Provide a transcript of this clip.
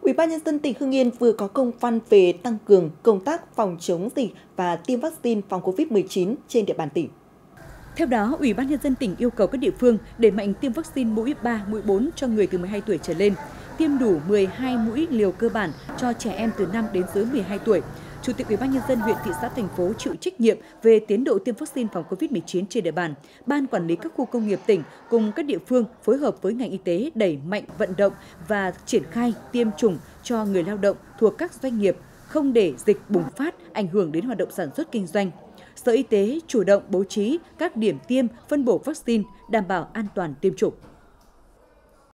Ủy ban nhân dân tỉnh Hưng Yên vừa có công văn về tăng cường công tác phòng chống dịch và tiêm vaccine phòng COVID-19 trên địa bàn tỉnh. Theo đó, Ủy ban nhân dân tỉnh yêu cầu các địa phương đẩy mạnh tiêm vaccine mũi 3, mũi 4 cho người từ 12 tuổi trở lên, tiêm đủ 12 mũi liều cơ bản cho trẻ em từ 5 đến dưới 12 tuổi. Chủ tịch Ủy ban nhân dân huyện, thị xã, thành phố chịu trách nhiệm về tiến độ tiêm vaccine phòng COVID-19 trên địa bàn. Ban quản lý các khu công nghiệp tỉnh cùng các địa phương phối hợp với ngành y tế đẩy mạnh vận động và triển khai tiêm chủng cho người lao động thuộc các doanh nghiệp, không để dịch bùng phát ảnh hưởng đến hoạt động sản xuất kinh doanh. Sở Y tế chủ động bố trí các điểm tiêm phân bổ vaccine đảm bảo an toàn tiêm chủng.